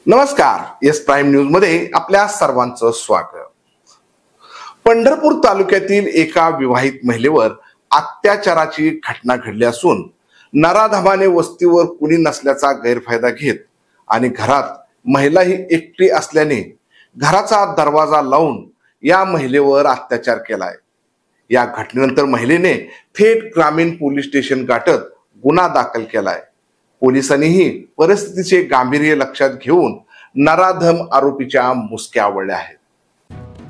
नमस्कार, S prime news मध्ये आपल्या सर्वांचं स्वागत। पंढरपूर तालुक्यातील एका विवाहित महिलेवर अत्याचाराची घटना घडली असून नराधमाने वस्तीवर कुणी नसल्याचा गैरफायदा घेत आणि घरात महिला ही एकटी असल्याने घराचा दरवाजा लावून या महिलेवर अत्याचार केलाय। या घटनेनंतर महिलेने थेट ग्रामीण पोलीस स्टेशन गाठत गुन्हा दाखल केलाय। पोलिसांनीही परिस्थितीचे गांभीर्य लक्षात घेऊन नराधम आरोपीच्या मुसक्या आवळल्या आहेत।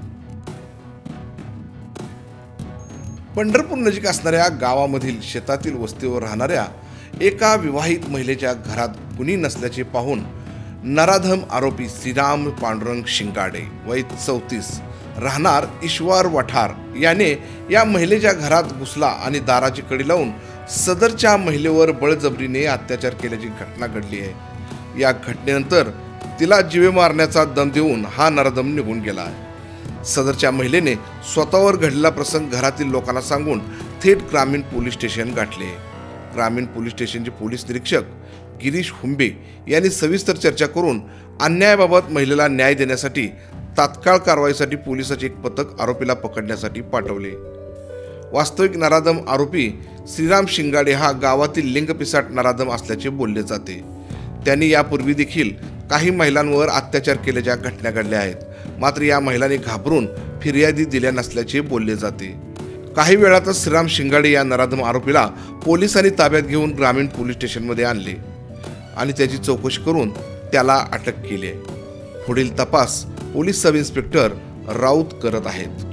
पंढरपूर नजीक असणाऱ्या गावामधील शेतातील वस्तीवर राहणाऱ्या एका विवाहित महिलेच्या घरात कुणी नसल्याचे पाहून नराधम आरोपी श्रीराम पांडुरंग शिंगाडे वय 34 राहणार ईश्वर वठार याने या महिलेच्या घरात घुसला आणि दाराची कडी लावून सदरच्या महिलेवर बळजबरीने अत्याचार केल्याची घटना घडली आहे। या घटनेनंतर तिला जीवे मारण्याचा दम देऊन हा नराधम निघून गेला आहे। सदरच्या महिलेने स्वतःवर घडलेला प्रसंग घरातील लोकांना सांगून थेट ग्रामीण पोलीस स्टेशन गाठले। ग्रामीण पोलीस स्टेशनचे पोलीस निरीक्षक गिरीश हुंबे यांनी सविस्तर चर्चा करून अन्यायाबाबत महिलेला न्याय देण्यासाठी तात्काळ कारवाईसाठी पोलिसाचे एक पथक आरोपीला पकडण्यासाठी पाठवले। वास्तविक नराधम आरोपी श्रीराम शिंगाडे हा गावातील लिंगपिसाट नराधम असल्याचे बोलले जाते। त्यांनी यापूर्वी देखील काही महिलांवर अत्याचार केल्याच्या घटना घडल्या आहेत, मात्र या महिलांनी घाबरून फिर्यादी दिल्या नसल्याचे बोलले जाते। काही वेळातच श्रीराम शिंगाडे या नराधम आरोपीला पोलिसांनी ताब्यात घेऊन ग्रामीण पोलीस स्टेशनमध्ये आणले आणि त्याची चौकशी करून त्याला अटक केली आहे। पुढील तपास पोलीस सब इन्स्पेक्टर राऊत करत आहेत।